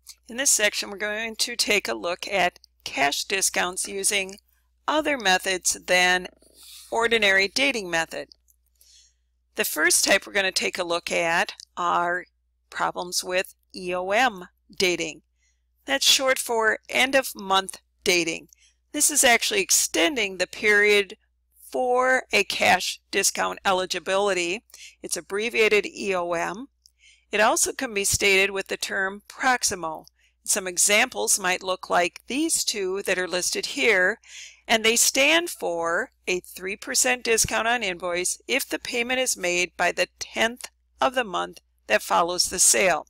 In this section, we're going to take a look at cash discounts using other methods than ordinary dating method. The first type we're going to take a look at are problems with EOM dating. That's short for end of month dating. This is actually extending the period for a cash discount eligibility. It's abbreviated EOM. It also can be stated with the term proximo. Some examples might look like these two that are listed here, and they stand for a 3% discount on invoice if the payment is made by the 10th of the month that follows the sale.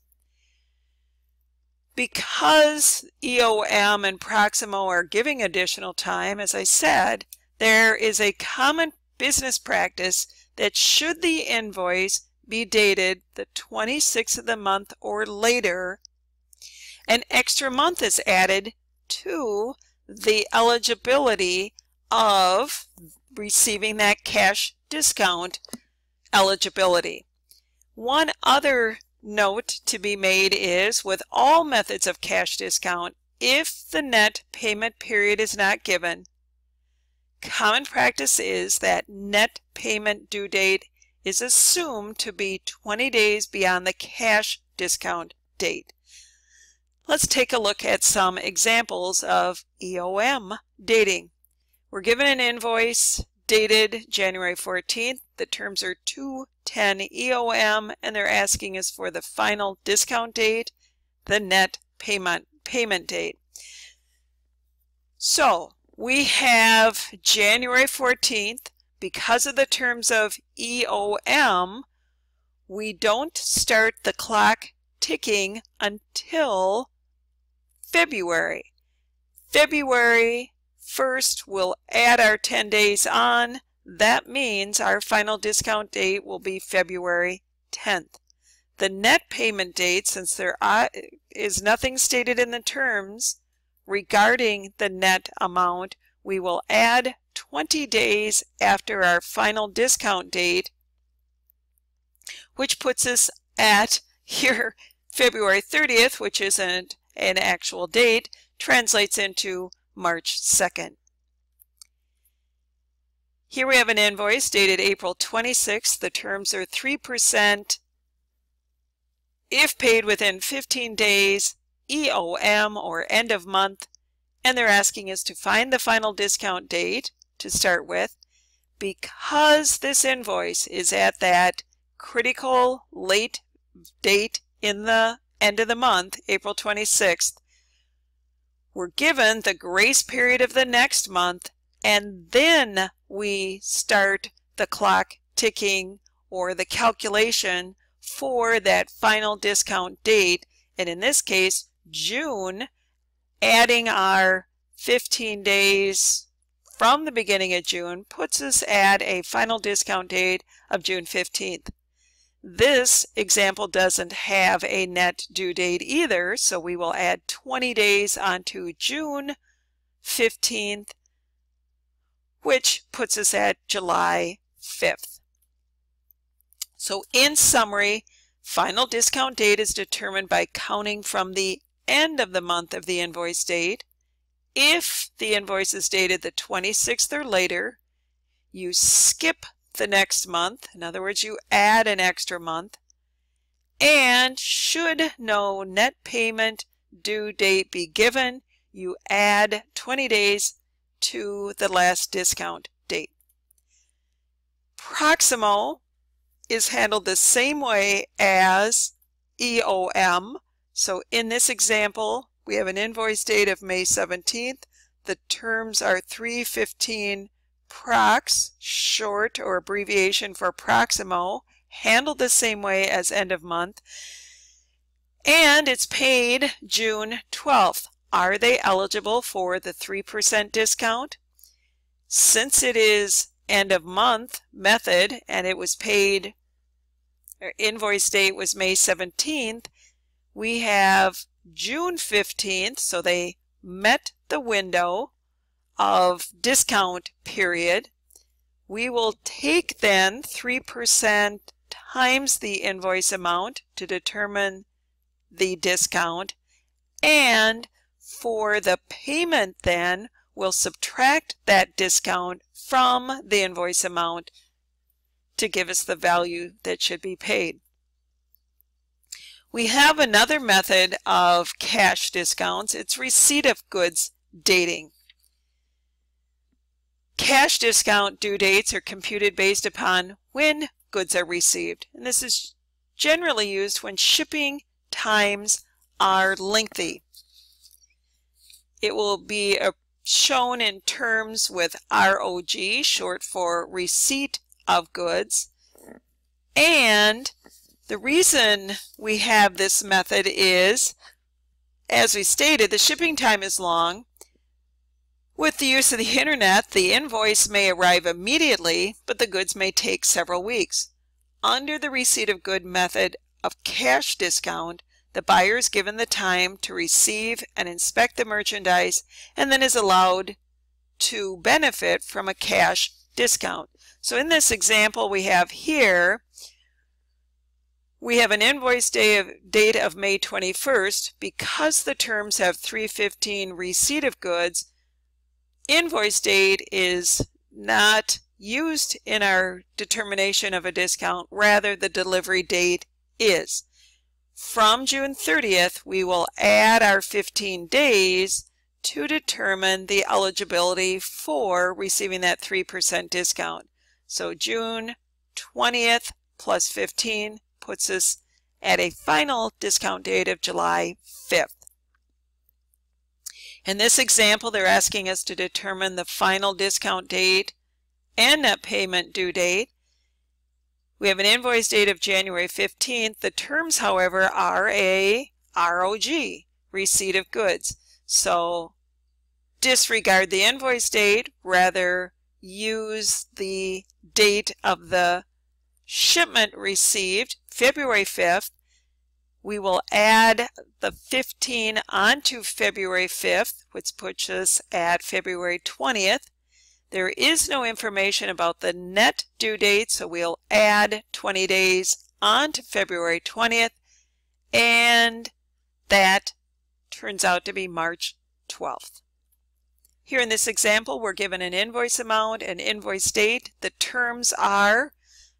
Because EOM and proximo are giving additional time, as I said, there is a common business practice that should the invoice be dated the 26th of the month or later, an extra month is added to the eligibility of receiving that cash discount eligibility. One other note to be made is with all methods of cash discount, if the net payment period is not given, common practice is that net payment due date is assumed to be 20 days beyond the cash discount date. Let's take a look at some examples of EOM dating. We're given an invoice dated January 14th. The terms are 2/10 EOM, and they're asking us for the final discount date, the net payment date. So we have January 14th. Because of the terms of EOM, we don't start the clock ticking until February. February 1st, we'll add our 10 days on. That means our final discount date will be February 10th. The net payment date, since there is nothing stated in the terms regarding the net amount, we will add 20 days after our final discount date, which puts us at here February 30th, which isn't an actual date, translates into March 2nd. Here we have an invoice dated April 26th. The terms are 3% if paid within 15 days, EOM or end of month, and they're asking us to find the final discount date to start with. Because this invoice is at that critical late date in the end of the month, April 26th, we're given the grace period of the next month, and then we start the clock ticking or the calculation for that final discount date, and in this case June, adding our 15 days from the beginning of June puts us at a final discount date of June 15th. This example doesn't have a net due date either, so we will add 20 days onto June 15th, which puts us at July 5th. So in summary, final discount date is determined by counting from the end of the month of the invoice date. If the invoice is dated the 26th or later, you skip the next month. In other words, you add an extra month. And should no net payment due date be given, you add 20 days to the last discount date. Proximo is handled the same way as EOM. So in this example, we have an invoice date of May 17th. The terms are 3/15 prox, short or abbreviation for proximo, handled the same way as end of month. And it's paid June 12th. Are they eligible for the 3% discount? Since it is end of month method and it was paid, or invoice date was May 17th, we have June 15th, so they met the window of discount period. We will take then 3% times the invoice amount to determine the discount, and for the payment then, we'll subtract that discount from the invoice amount to give us the value that should be paid. We have another method of cash discounts. It's receipt of goods dating. Cash discount due dates are computed based upon when goods are received, and this is generally used when shipping times are lengthy. It will be shown in terms with ROG, short for receipt of goods. And the reason we have this method is, as we stated, the shipping time is long. With the use of the internet, the invoice may arrive immediately, but the goods may take several weeks. Under the receipt of good method of cash discount, the buyer is given the time to receive and inspect the merchandise and then is allowed to benefit from a cash discount. So in this example we have here, we have an invoice date of May 21st. Because the terms have 3/15 receipt of goods, invoice date is not used in our determination of a discount, rather the delivery date is. From June 30th, we will add our 15 days to determine the eligibility for receiving that 3% discount. So June 20th plus 15 puts us at a final discount date of July 5th. In this example, they're asking us to determine the final discount date and net payment due date. We have an invoice date of January 15th. The terms, however, are a ROG, receipt of goods. So disregard the invoice date, rather use the date of the shipment received, February 5th. We will add the 15 onto February 5th, which puts us at February 20th. There is no information about the net due date, so we'll add 20 days onto February 20th, and that turns out to be March 12th. Here in this example, we're given an invoice amount and invoice date. The terms are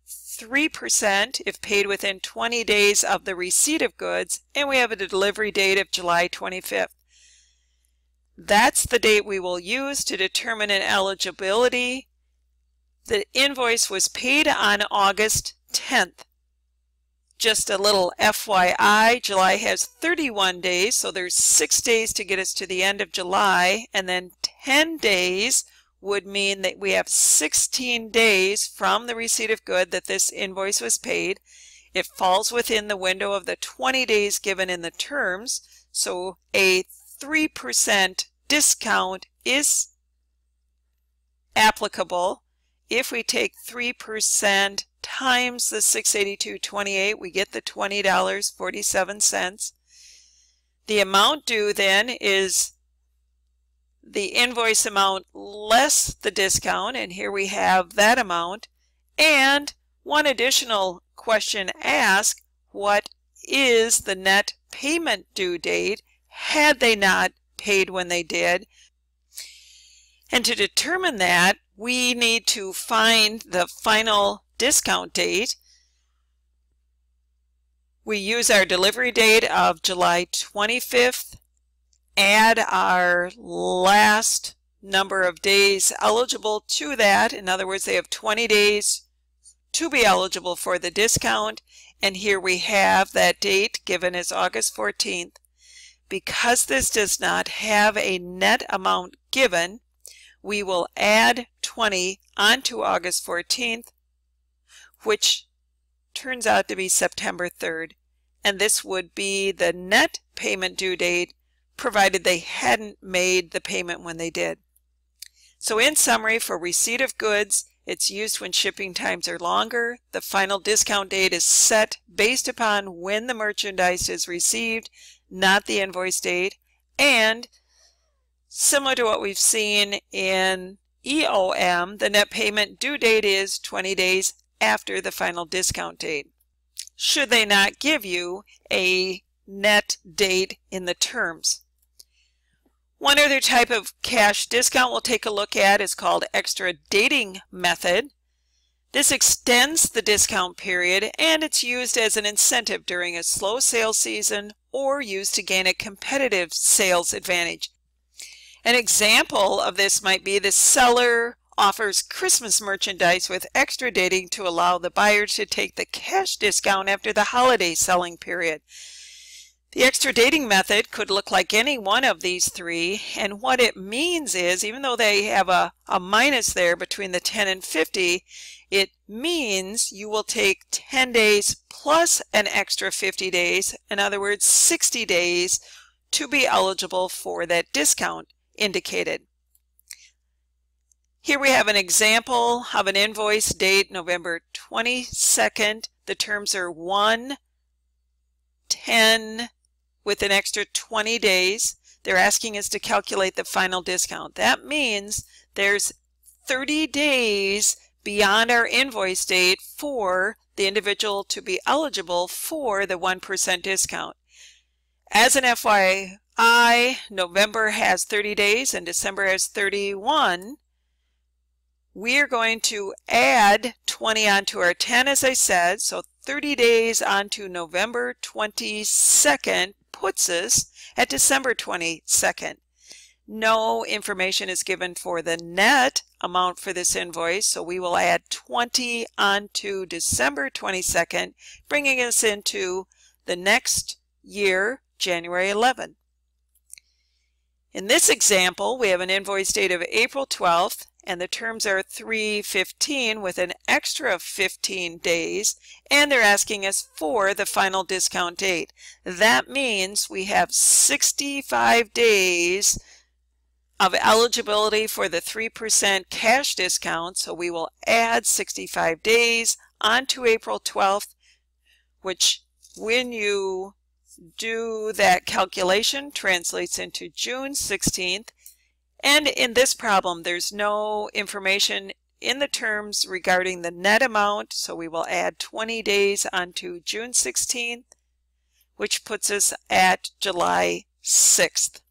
3% if paid within 20 days of the receipt of goods, and we have a delivery date of July 25th. That's the date we will use to determine an eligibility. The invoice was paid on August 10th. Just a little FYI, July has 31 days, so there's 6 days to get us to the end of July, and then 10 days would mean that we have 16 days from the receipt of good that this invoice was paid. It falls within the window of the 20 days given in the terms, so a 3% discount is applicable. If we take 3% times the $682.28, we get the $20.47. The amount due then is the invoice amount less the discount, and here we have that amount. And one additional question asked, what is the net payment due date had they not paid when they did? And to determine that, we need to find the final discount date. We use our delivery date of July 25th, add our last number of days eligible to that. In other words, they have 20 days to be eligible for the discount, and here we have that date given as August 14th. Because this does not have a net amount given, we will add 20 onto August 14th, which turns out to be September 3rd, and this would be the net payment due date provided they hadn't made the payment when they did. So in summary, for receipt of goods, it's used when shipping times are longer. The final discount date is set based upon when the merchandise is received, not the invoice date. And similar to what we've seen in EOM, the net payment due date is 20 days after the final discount date. Should they not give you a net date in the terms. One other type of cash discount we'll take a look at is called extra dating method. This extends the discount period and it's used as an incentive during a slow sales season or used to gain a competitive sales advantage. An example of this might be the seller offers Christmas merchandise with extra dating to allow the buyer to take the cash discount after the holiday selling period. The extra dating method could look like any one of these three, and what it means is, even though they have a minus there between the 10 and 50, it means you will take 10 days plus an extra 50 days, in other words 60 days, to be eligible for that discount indicated. Here we have an example of an invoice date November 22nd. The terms are 1/10 with an extra 20 days. They're asking us to calculate the final discount. That means there's 30 days beyond our invoice date for the individual to be eligible for the 1% discount. As an FYI, November has 30 days and December has 31. We're going to add 20 onto our 10, as I said, so 30 days onto November 22nd puts us at December 22nd. No information is given for the net amount for this invoice, so we will add 20 onto December 22nd, bringing us into the next year, January 11. In this example, we have an invoice date of April 12th, and the terms are 3/15 with an extra 15 days, and they're asking us for the final discount date. That means we have 65 days of eligibility for the 3% cash discount, so we will add 65 days onto April 12th, which when you do that calculation translates into June 16th. And in this problem, there's no information in the terms regarding the net amount, so we will add 20 days onto June 16th, which puts us at July 6th.